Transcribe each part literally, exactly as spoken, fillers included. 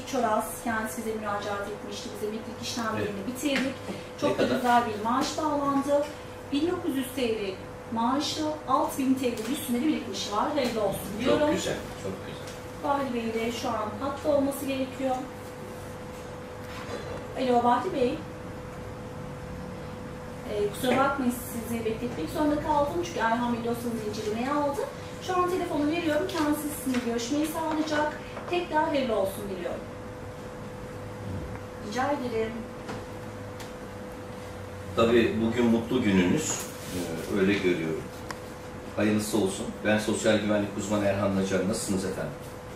Çoras, kendisi bize müracaat etmişti, biz emeklilik işlemlerini evet. bitirdik. Çok ne da kadar? güzel bir maaş bağlandı. bin dokuz yüz T L maaşı, altı bin T L'nin üstünde bir birikmişi var. Hayırlı olsun diyorum. Çok güzel, çok güzel. Bahri Bey de şu an hatta olması gerekiyor. Alo Bahri Bey. Ee, kusura bakmayın sizi bekletmek zorunda kaldım çünkü Erhan Bey dosyanızı incelemeye aldı. Şu an telefonu veriyorum, kendisi sizinle görüşmeyi sağlayacak. Tekrar hayırlı olsun diliyorum. Rica ederim. Tabii bugün mutlu gününüz, ee, öyle görüyorum. Hayırlısı olsun. Ben sosyal güvenlik uzmanı Erhan Nacar. Nasılsınız efendim?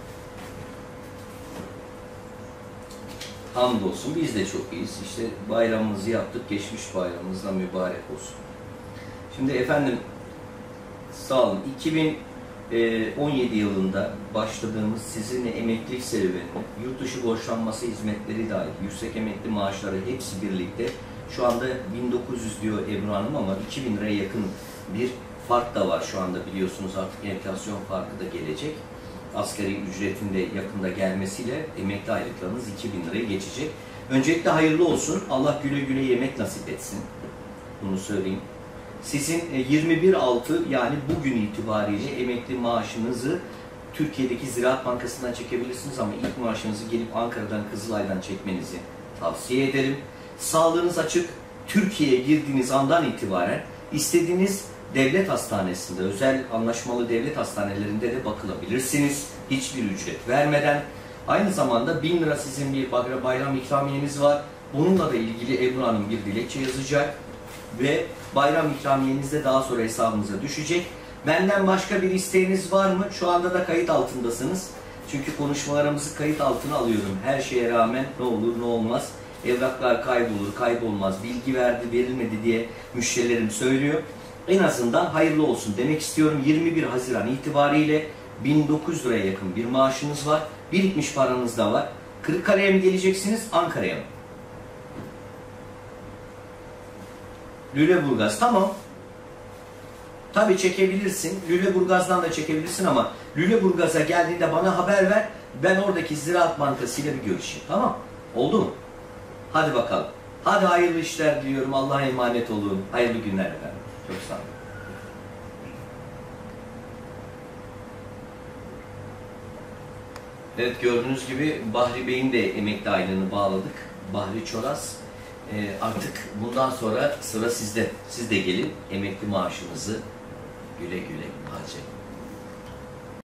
Hamdolsun biz de çok iyiyiz. İşte bayramımızı yaptık. Geçmiş bayramımızda mübarek olsun. Şimdi efendim sağ olun. iki bin on yedi yılında başladığımız sizinle emeklilik serüvenini, yurt dışı borçlanması hizmetleri dahil, yüksek emekli maaşları hepsi birlikte şu anda bin dokuz yüz diyor Ebru Hanım ama iki bin liraya yakın bir fark da var şu anda biliyorsunuz artık enflasyon farkı da gelecek. Asgari ücretin de yakında gelmesiyle emekli aylıklarınız iki bin liraya geçecek. Öncelikle hayırlı olsun. Allah güle güle yemek nasip etsin. Bunu söyleyeyim. Sizin yirmi bir altı yani bugün itibariyle emekli maaşınızı Türkiye'deki Ziraat Bankası'ndan çekebilirsiniz ama ilk maaşınızı gelip Ankara'dan, Kızılay'dan çekmenizi tavsiye ederim. Sağlığınız açık. Türkiye'ye girdiğiniz andan itibaren istediğiniz devlet hastanesinde, özel anlaşmalı devlet hastanelerinde de bakılabilirsiniz. Hiçbir ücret vermeden. Aynı zamanda bin lira sizin bir bayram ikramiyeniz var. Bununla da ilgili Ebru Hanım bir dilekçe yazacak ve bayram ikramiyeniz de daha sonra hesabınıza düşecek. Benden başka bir isteğiniz var mı? Şu anda da kayıt altındasınız. Çünkü konuşmalarımızı kayıt altına alıyorum. Her şeye rağmen ne olur ne olmaz. Evraklar kaybolur, kaybolmaz. Bilgi verdi, verilmedi diye müşterilerim söylüyor. En azından hayırlı olsun demek istiyorum. yirmi bir Haziran itibariyle bin dokuz yüz liraya yakın bir maaşınız var. Birikmiş paranız da var. Kırıkkale'ye mi geleceksiniz, Ankara'ya mı? Lüleburgaz, tamam. Tabii çekebilirsin. Lüleburgaz'dan da çekebilirsin ama Lüleburgaz'a geldiğinde bana haber ver. Ben oradaki Ziraat Bankası ile bir görüşeyim. Tamam. Oldu mu? Hadi bakalım. Hadi hayırlı işler diliyorum. Allah'a emanet olun. Hayırlı günler efendim. Çok sağ olun. Evet, gördüğünüz gibi Bahri Bey'in de emekli aylığını bağladık. Bahri Çoras. Ee, artık bundan sonra sıra sizde. Siz de gelin emekli maaşınızı güle güle harcayın.